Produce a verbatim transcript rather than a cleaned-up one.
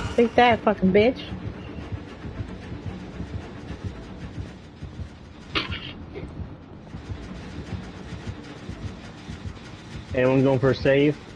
Take that, fucking bitch. Anyone going for a save?